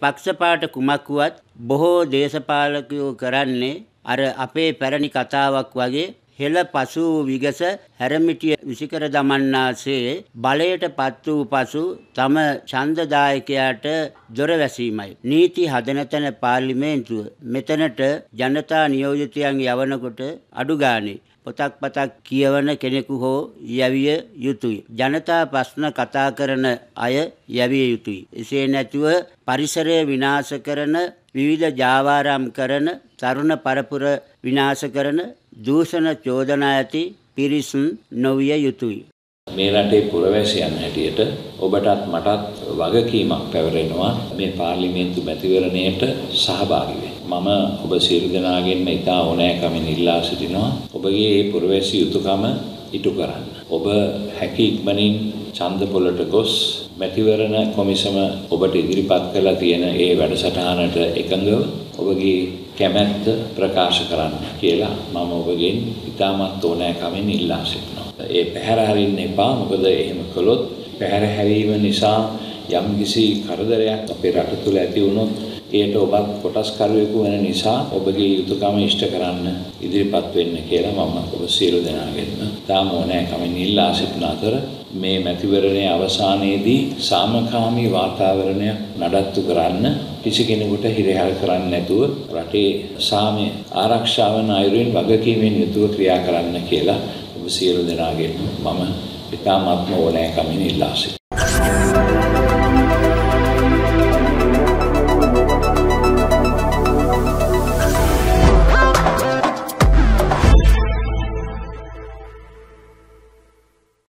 පක්ෂපාත කුමක් වුවත් බොහෝ දේශපාලකයෝ කරන්නේ අර අපේ පැරණි කතාවක් වගේ හෙළ පසු විගස හැරමිටිය විසිකර දමන්නාසේ බලයට පත් වූ පසු තම ඡන්දදායකයාට දොර වැසීමයි. නීති හදන තැන පාර්ලිමේන්තුව මෙතනට ජනතා නියෝජිතයන් යවනකොට අඩු ගානේ පොතක් කියවන කෙනෙකු හෝ යැවිය යුතුයි. ජනතා ප්‍රශ්න කතා කරන අය යැවිය යුතුයි. එසේ නැතුව පරිසරය විනාශ කරන විවිධ ජාවාරම් කරන තරුණ පරපුර විනාශ කරන දූෂණ චෝදනා ඇති පිරිස් නොවිය යුතුයි. මේ රටේ පුරවැසියන් හැටියට ඔබටත් මටත් වගකීමක් පැවරෙනවා මේ පාර්ලිමේන්තු මැතිවරණයට සහභාගී වෙන්න. මම ඔබ සියලු දෙනාගෙන්ම ඉතා ඕනෑකමින් ඉල්ලා සිටිනවා ඔබගේ මේ පුරවැසි යුතුයකම ඉටු කරන්න. ඔබ හැකි ඉක්මනින් ඡන්ද පොළට ගොස් මැතිවරණ කොමිසම ඔබට ඉදිරිපත් කරලා තියෙන ඒ වැඩසටහනට එකඟව ඔබගේ කැමැත්ත ප්‍රකාශ කරන්න කියලා මම ඔබගෙන් ඉතාමත් ඕනෑකමින් ඉල්ලා සිටිනවා. ඒ පැහැර හරින්න එපා. මොකද එහෙම කළොත් පැහැර හැරීම නිසා යම්කිසි කරදරයක් අපේ රට තුළ ඇති වුණොත් ඒට ඔබත් කොටස්කරුවෙකු වෙන නිසා ඔබගේ යුතුයකම ඉෂ්ට කරන්න ඉදිරිපත් වෙන්න කියලා මම ඔබ සියලු දෙනාගෙන්ම තාම ඕනෑකමින් ඉල්ලා සිටින අතර මේ මැතිවරණයේ අවසානයේදී සාමකාමී වාතාවරණයක් නඩත්තු කරන්න කිසි කෙනෙකුට හිරහැර කරන්නේ නැතුව රටේ සාමය ආරක්ෂා වන අයුරින් වගකීමෙන් යුතුව ක්‍රියා කරන්න කියලා ඔබ සියලු දෙනාගෙන් මම ඉතාමත්ම ඕනෑකමින් ඉල්ලා සිටිනවා.